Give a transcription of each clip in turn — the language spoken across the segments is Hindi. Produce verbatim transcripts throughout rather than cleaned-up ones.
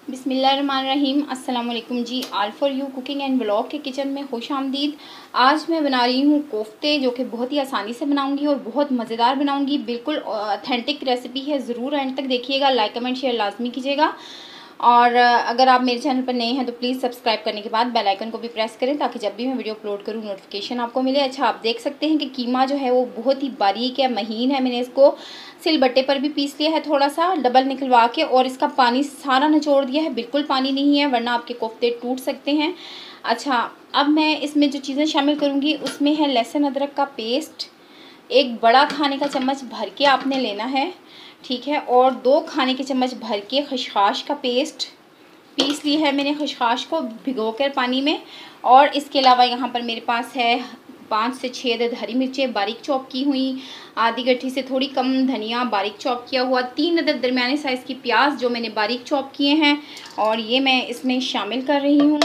बिस्मिल्लाहिर्रहमानिर्रहीम। अस्सलाम वालेकुम जी। All for you cooking and blog के किचन में खुश आमदीद। आज मैं बना रही हूँ कोफ्ते, जो कि बहुत ही आसानी से बनाऊंगी और बहुत मज़ेदार बनाऊंगी। बिल्कुल ऑथेंटिक रेसिपी है, ज़रूर एंड तक देखिएगा। लाइक कमेंट शेयर लाजमी कीजिएगा। और अगर आप मेरे चैनल पर नए हैं तो प्लीज़ सब्सक्राइब करने के बाद बेल आइकन को भी प्रेस करें, ताकि जब भी मैं वीडियो अपलोड करूँ नोटिफिकेशन आपको मिले। अच्छा, आप देख सकते हैं कि कीमा जो है वो बहुत ही बारीक है, महीन है। मैंने इसको सिलबट्टे पर भी पीस लिया है, थोड़ा सा डबल निकलवा के, और इसका पानी सारा निचोड़ दिया है। बिल्कुल पानी नहीं है, वरना आपके कोफ्ते टूट सकते हैं। अच्छा, अब मैं इसमें जो चीज़ें शामिल करूँगी उसमें है लहसुन अदरक का पेस्ट, एक बड़ा खाने का चम्मच भर के आपने लेना है, ठीक है। और दो खाने के चम्मच भर के खसखस का पेस्ट पीस ली है मैंने, खसखस को भिगोकर पानी में। और इसके अलावा यहाँ पर मेरे पास है पाँच से छः अदद हरी मिर्चें बारीक चॉप की हुई, आधी गट्ठी से थोड़ी कम धनिया बारीक चॉप किया हुआ, तीन अदद दरमियाने साइज़ की प्याज जो मैंने बारीक चॉप किए हैं, और ये मैं इसमें शामिल कर रही हूँ,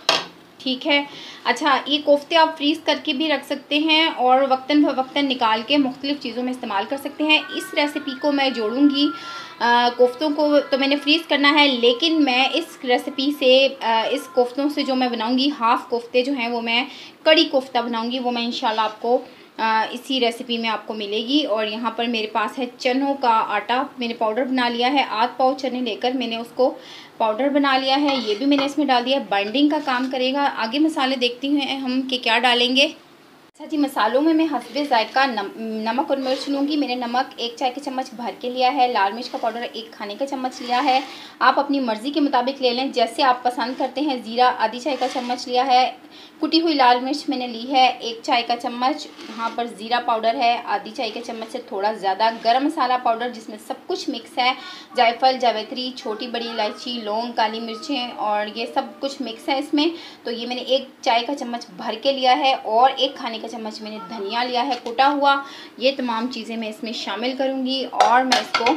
ठीक है। अच्छा, ये कोफ्ते आप फ्रीज़ करके भी रख सकते हैं और वक्तन फ़वक्तन निकाल के मुख्तलिफ़ चीज़ों में इस्तेमाल कर सकते हैं। इस रेसिपी को मैं जोड़ूंगी, कोफ्तों को तो मैंने फ्रीज़ करना है, लेकिन मैं इस रेसिपी से आ, इस कोफ्तों से जो मैं बनाऊंगी, हाफ़ कोफ्ते जो हैं वो मैं कड़ी कोफ्ता बनाऊंगी, वो मैं इंशाल्लाह आपको आ, इसी रेसिपी में आपको मिलेगी। और यहाँ पर मेरे पास है चनों का आटा, मैंने पाउडर बना लिया है। आध पाव चने लेकर मैंने उसको पाउडर बना लिया है, ये भी मैंने इसमें डाल दिया है, बाइंडिंग का काम करेगा। आगे मसाले देखती हैं हम कि क्या डालेंगे। अच्छा जी, मसालों में मैं हस्बे जायका नम, नमक और मिर्च लूँगी। मैंने नमक एक चाय के चम्मच भर के लिया है, लाल मिर्च का पाउडर एक खाने का चम्मच लिया है, आप अपनी मर्ज़ी के मुताबिक ले लें जैसे आप पसंद करते हैं। ज़ीरा आधी चाय का चम्मच लिया है, कुटी हुई लाल मिर्च मैंने ली है एक चाय का चम्मच, यहाँ पर ज़ीरा पाउडर है आधी चाय के चम्मच से थोड़ा ज़्यादा, गरम मसाला पाउडर जिसमें सब कुछ मिक्स है, जायफल, जावित्री, छोटी बड़ी इलायची, लौंग, काली मिर्चें, और ये सब कुछ मिक्स है इसमें। तो ये मैंने एक चाय का चम्मच भर के लिया है, और एक खाने का चम्मच मैंने धनिया लिया है कुटा हुआ। ये तमाम चीज़ें मैं इसमें शामिल करूँगी और मैं इसको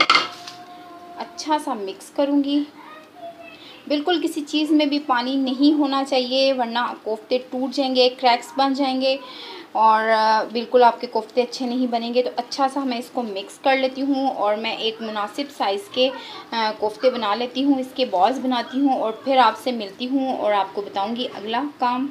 अच्छा सा मिक्स करूँगी। बिल्कुल किसी चीज़ में भी पानी नहीं होना चाहिए, वरना कोफ्ते टूट जाएंगे, क्रैक्स बन जाएंगे और बिल्कुल आपके कोफ्ते अच्छे नहीं बनेंगे। तो अच्छा सा मैं इसको मिक्स कर लेती हूँ और मैं एक मुनासिब साइज़ के कोफ्ते बना लेती हूँ, इसके बॉल्स बनाती हूँ और फिर आपसे मिलती हूँ और आपको बताऊँगी अगला काम।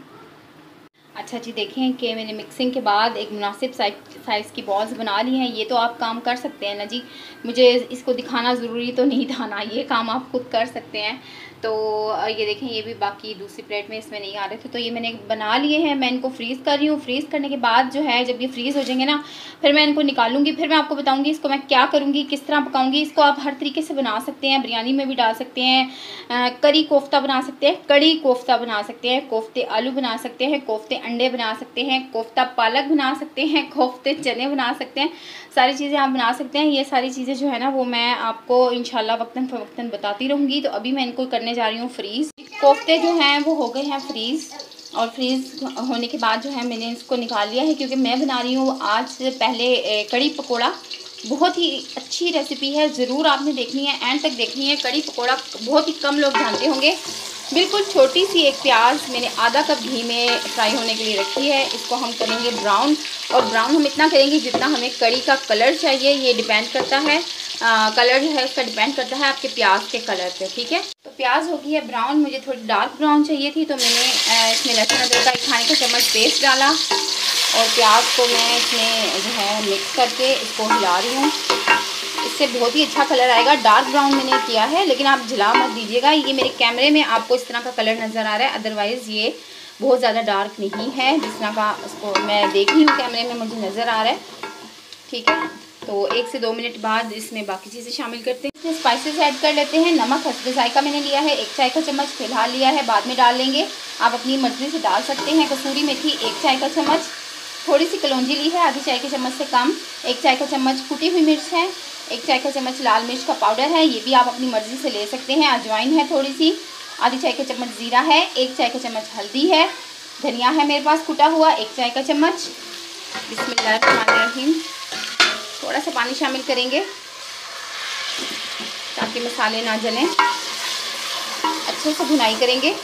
अच्छा जी, देखें कि मैंने मिक्सिंग के बाद एक मुनासिब साइज़ की बॉल्स बना ली हैं। ये तो आप काम कर सकते हैं ना जी, मुझे इसको दिखाना ज़रूरी तो नहीं था ना, ये काम आप खुद कर सकते हैं। तो ये देखें, ये भी बाकी दूसरी प्लेट में इसमें नहीं आ रहे थे, तो ये मैंने बना लिए हैं। मैं इनको फ्रीज़ कर रही हूँ। फ्रीज़ करने के बाद जो है, जब ये फ्रीज़ हो जाएंगे ना, फिर मैं इनको निकालूंगी, फिर मैं आपको बताऊंगी इसको मैं क्या करूँगी, किस तरह पकाऊंगी। इसको आप हर तरीके से बना सकते हैं, बिरयानी में भी डाल सकते हैं, करी कोफ्ता बना सकते हैं, कड़ी कोफ्ता बना सकते हैं, कोफ्ते आलू बना सकते हैं, कोफ्ते अंडे बना सकते हैं, कोफ्ता पालक बना सकते हैं, कोफ्ते चने बना सकते हैं, सारी चीज़ें आप बना सकते हैं। ये सारी चीज़ें जो है ना वो मैं आपको इंशाल्लाह वक्तन फ़वक्तन बताती रहूँगी। तो अभी मैं इनको करने जा रही हूँ फ्रीज़। कोफ्ते जो हैं वो हो गए हैं फ्रीज़, और फ्रीज़ होने के बाद जो है मैंने इसको निकाल लिया है, क्योंकि मैं बना रही हूँ आज से पहले कड़ी पकोड़ा। बहुत ही अच्छी रेसिपी है, ज़रूर आपने देखनी है, एंड तक देखनी है। कड़ी पकोड़ा बहुत ही कम लोग जानते होंगे। बिल्कुल छोटी सी एक प्याज मैंने आधा कप घी में फ्राई होने के लिए रखी है, इसको हम करेंगे ब्राउन। और ब्राउन हम इतना करेंगे जितना हमें कड़ी का कलर चाहिए, ये डिपेंड करता है, आ, कलर जो है उसका डिपेंड करता है आपके प्याज के कलर पे, ठीक है। तो प्याज हो गई है ब्राउन, मुझे थोड़ी डार्क ब्राउन चाहिए थी, तो मैंने इसमें लहसुन अदरक का एक खाने का चम्मच पेस्ट डाला और प्याज को मैं इसमें जो है मिक्स करके इसको हिला रही हूँ। इससे बहुत ही अच्छा कलर आएगा। डार्क ब्राउन मैंने किया है, लेकिन आप जला मत दीजिएगा। ये मेरे कैमरे में आपको इस तरह का कलर नज़र आ रहा है, अदरवाइज़ ये बहुत ज़्यादा डार्क नहीं है, जिस तरह का उसको मैं देख रही हूँ कैमरे में मुझे नज़र आ रहा है, ठीक है। तो एक से दो मिनट बाद इसमें बाकी चीज़ें शामिल करते हैं। इसमें स्पाइसेस ऐड कर लेते हैं। नमक हस्बे जायका मैंने लिया है, एक चाय का चम्मच फिलहाल लिया है, बाद में डाल लेंगे, आप अपनी मर्ज़ी से डाल सकते हैं। कसूरी मेथी एक चाय का चम्मच, थोड़ी सी कलौंजी ली है आधी चाय के चम्मच से कम, एक चाय का चम्मच कुटी हुई मिर्च है, एक चाय का चम्मच लाल मिर्च का पाउडर है, ये भी आप अपनी मर्ज़ी से ले सकते हैं। अजवाइन है थोड़ी सी, आधी चाय का चम्मच ज़ीरा है, एक चाय का चम्मच हल्दी है, धनिया है मेरे पास कुटा हुआ एक चाय का चम्मच। बिस्मिल्लाहिर्रहमानिर्रहीम। थोड़ा सा पानी शामिल करेंगे ताकि मसाले ना जलें। अच्छे से भुनाई करेंगे।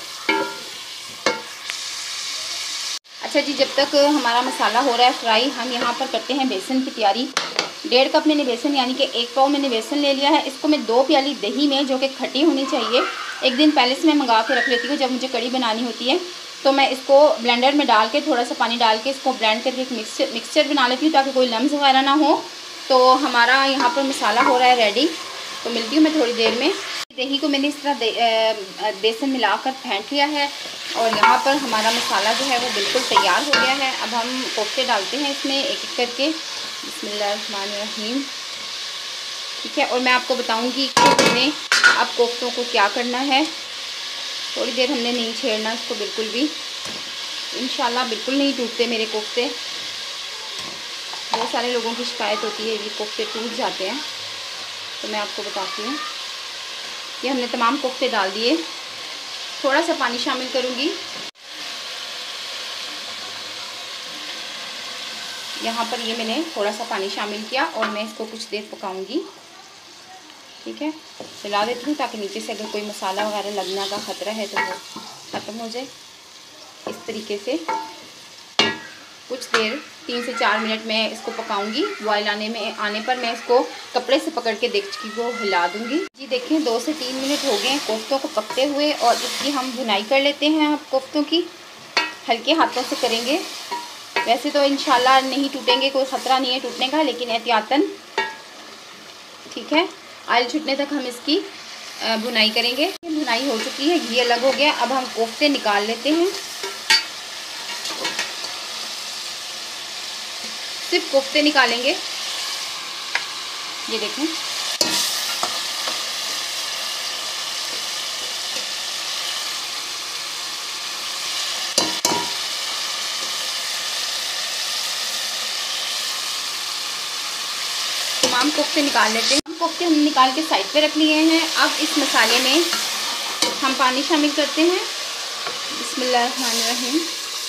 अच्छा जी, जब तक हमारा मसाला हो रहा है फ्राई, हम यहाँ पर करते हैं बेसन की तैयारी। डेढ़ कप मैंने बेसन यानी कि एक पाव मैंने बेसन ले लिया है। इसको मैं दो प्याली दही में, जो कि खट्टी होनी चाहिए, एक दिन पहले से मैं मंगा के रख लेती हूँ। जब मुझे कड़ी बनानी होती है तो मैं इसको ब्लेंडर में डाल के थोड़ा सा पानी डाल के इसको ब्लेंड करके एक मिक्सचर मिक्सचर बना लेती हूँ ताकि कोई लम्स वगैरह ना हो। तो हमारा यहाँ पर मसाला हो रहा है रेडी, तो मिलती हूँ मैं थोड़ी देर में। दही को मैंने इस तरह दे, बेसन मिलाकर फेंट लिया है और यहाँ पर हमारा मसाला जो है वो बिल्कुल तैयार हो गया है। अब हम कोफ्ते डालते हैं इसमें एक एक करके। बिस्मिल्लाहिर्रहमानिर्रहीम। ठीक है, और मैं आपको बताऊंगी कि हमने अब कोफ्तों को क्या करना है। थोड़ी देर हमने नहीं छेड़ना इसको बिल्कुल भी। इंशाल्लाह बिल्कुल नहीं टूटते मेरे कोफ्ते। बहुत सारे लोगों की शिकायत होती है ये कोफ्ते टूट जाते हैं, तो मैं आपको बताती हूँ। ये हमने तमाम कोफ्ते डाल दिए। थोड़ा सा पानी शामिल करूँगी। यहाँ पर ये मैंने थोड़ा सा पानी शामिल किया और मैं इसको कुछ देर पकाऊंगी। ठीक है, मिला देती हूँ ताकि नीचे से अगर कोई मसाला वगैरह लगने का ख़तरा है तो वो ख़त्म हो जाए। इस तरीके से कुछ देर तीन से चार मिनट मैं इसको पकाऊंगी। बॉयल आने में आने पर मैं इसको कपड़े से पकड़ के देगची को हिला दूंगी। जी देखें, दो से तीन मिनट हो गए कोफ्तों को पकते हुए और इसकी हम भुनाई कर लेते हैं। अब कोफ्तों की हल्के हाथों से करेंगे। वैसे तो इंशाल्लाह नहीं टूटेंगे, कोई ख़तरा नहीं है टूटने का, लेकिन एहतियातन। ठीक है, आयल छूटने तक हम इसकी भुनाई करेंगे। भुनाई हो चुकी है, घी अलग हो गया। अब हम कोफ्ते निकाल लेते हैं। सिर्फ कोफ्ते निकालेंगे। ये देखें, तमाम कोफ्ते निकाल लेते हैं। कोफ्ते हम निकाल के साइड पे रख लिए हैं। अब इस मसाले में हम पानी शामिल करते हैं। बिस्मिल्लाहिर्रहमानिर्रहीम।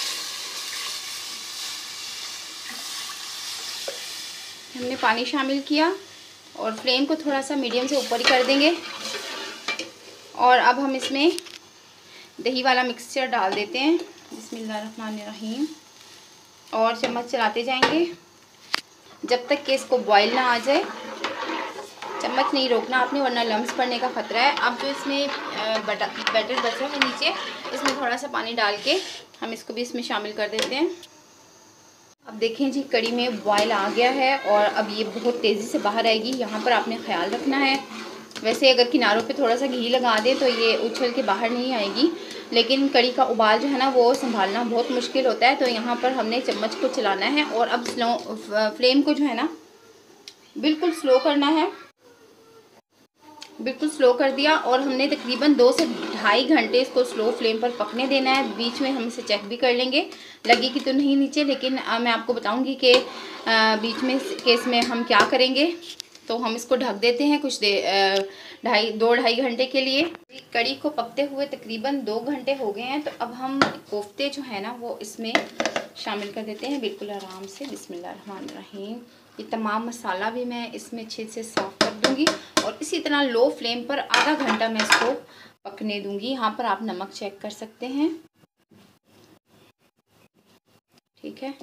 हमने पानी शामिल किया और फ्लेम को थोड़ा सा मीडियम से ऊपर ही कर देंगे। और अब हम इसमें दही वाला मिक्सचर डाल देते हैं। बिस्मिल्लाहिर्रहमानिर्रहीम। और चम्मच चलाते जाएंगे जब तक कि इसको बॉईल ना आ जाए। चम्मच नहीं रोकना आपने, वरना लम्स पड़ने का ख़तरा है। अब जो इसमें बैटर बचा है नीचे, इसमें थोड़ा सा पानी डाल के हम इसको भी इसमें शामिल कर देते हैं। अब देखें जी, कड़ी में बॉयल आ गया है और अब ये बहुत तेज़ी से बाहर आएगी। यहाँ पर आपने ख्याल रखना है। वैसे अगर किनारों पे थोड़ा सा घी लगा दे तो ये उछल के बाहर नहीं आएगी, लेकिन कड़ी का उबाल जो है ना वो संभालना बहुत मुश्किल होता है। तो यहाँ पर हमने चम्मच को चलाना है और अब स्लो फ्लेम को जो है ना बिल्कुल स्लो करना है। बिल्कुल स्लो कर दिया और हमने तकरीबन दो से ढाई घंटे इसको स्लो फ्लेम पर पकने देना है। बीच में हम इसे चेक भी कर लेंगे, लगी कि तो नहीं नीचे, लेकिन आ, मैं आपको बताऊंगी कि आ, बीच में केस में हम क्या करेंगे। तो हम इसको ढक देते हैं कुछ देर, ढाई दो ढाई घंटे के लिए। कड़ी को पकते हुए तकरीबन दो घंटे हो गए हैं। तो अब हम कोफ्ते जो है ना वो इसमें शामिल कर देते हैं बिल्कुल आराम से। बिस्मिल्लाहिर्रहमानिर्रहीम। ये तमाम मसाला भी मैं इसमें अच्छे से साफ़ कर दूंगी और इसी तरह लो फ्लेम पर आधा घंटा मैं इसको पकने दूंगी। यहाँ पर आप नमक चेक कर सकते हैं। ठीक है,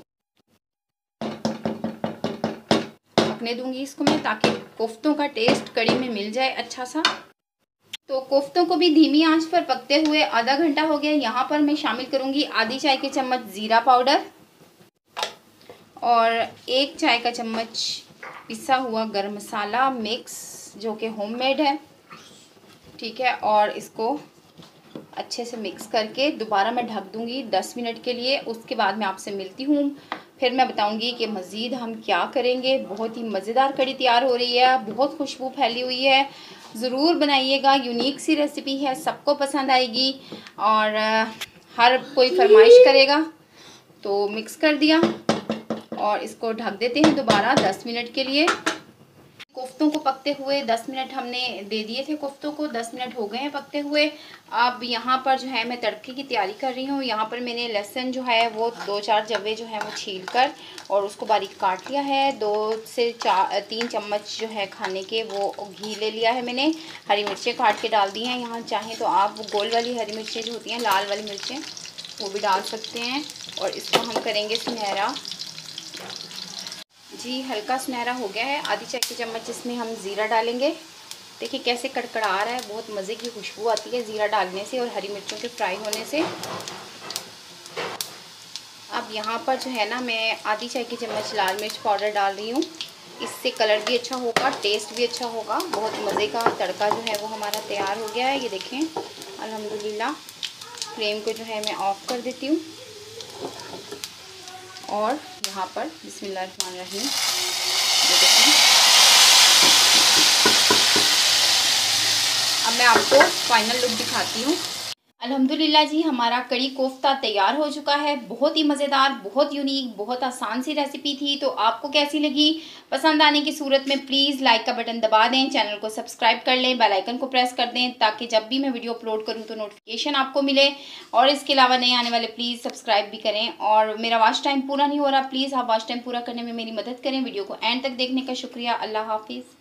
पकने दूंगी इसको मैं ताकि कोफ्तों का टेस्ट कड़ी में मिल जाए अच्छा सा। तो कोफ्तों को भी धीमी आंच पर पकते हुए आधा घंटा हो गया। यहाँ पर मैं शामिल करूंगी आधी चाय के चम्मच ज़ीरा पाउडर और एक चाय का चम्मच पिसा हुआ गरम मसाला मिक्स जो कि होममेड है। ठीक है, और इसको अच्छे से मिक्स करके दोबारा मैं ढक दूंगी दस मिनट के लिए। उसके बाद मैं आपसे मिलती हूँ, फिर मैं बताऊंगी कि मज़ीद हम क्या करेंगे। बहुत ही मज़ेदार कड़ी तैयार हो रही है, बहुत खुशबू फैली हुई है। ज़रूर बनाइएगा, यूनिक सी रेसिपी है, सबको पसंद आएगी और हर कोई फरमाइश करेगा। तो मिक्स कर दिया और इसको ढक देते हैं दोबारा दस मिनट के लिए। कोफ्तों को पकते हुए दस मिनट हमने दे दिए थे। कोफ्तों को दस मिनट हो गए हैं पकते हुए। अब यहाँ पर जो है मैं तड़के की तैयारी कर रही हूँ। यहाँ पर मैंने लहसुन जो है वो दो चार जवे जो है वो छील कर और उसको बारीक काट लिया है। दो से चार तीन चम्मच जो है खाने के वो घी ले लिया है मैंने। हरी मिर्चें काट के डाल दी हैं। यहाँ चाहें तो आप गोल वाली हरी मिर्चें जो होती हैं, लाल वाली मिर्चें, वो भी डाल सकते हैं। और इसको हम करेंगे सुनहरा। जी हल्का सुनहरा हो गया है। आधी चाय की चम्मच इसमें हम ज़ीरा डालेंगे। देखिए कैसे कड़कड़ा रहा है, बहुत मज़े की खुशबू आती है ज़ीरा डालने से और हरी मिर्चों के फ्राई होने से। अब यहाँ पर जो है ना मैं आधी चाय की चम्मच लाल मिर्च पाउडर डाल रही हूँ। इससे कलर भी अच्छा होगा, टेस्ट भी अच्छा होगा। बहुत मज़े का तड़का जो है वो हमारा तैयार हो गया है। ये देखें अल्हम्दुलिल्लाह। फ्लेम को जो है मैं ऑफ़ कर देती हूँ और यहाँ पर बिस्मिल्लाहिर्रहमानिर्रहीम ये देखें। अब मैं आपको फाइनल लुक दिखाती हूँ। अल्हम्दुलिल्लाह जी, हमारा कड़ी कोफ्ता तैयार हो चुका है। बहुत ही मज़ेदार, बहुत यूनिक, बहुत आसान सी रेसिपी थी। तो आपको कैसी लगी? पसंद आने की सूरत में प्लीज़ लाइक का बटन दबा दें, चैनल को सब्सक्राइब कर लें, बेल आइकन को प्रेस कर दें ताकि जब भी मैं वीडियो अपलोड करूं तो नोटिफिकेशन आपको मिले। और इसके अलावा नए आने वाले प्लीज़ सब्सक्राइब भी करें। और मेरा वॉच टाइम पूरा नहीं हो रहा, प्लीज़ आप वॉच टाइम पूरा करने में मेरी मदद करें। वीडियो को एंड तक देखने का शुक्रिया। अल्लाह हाफिज़।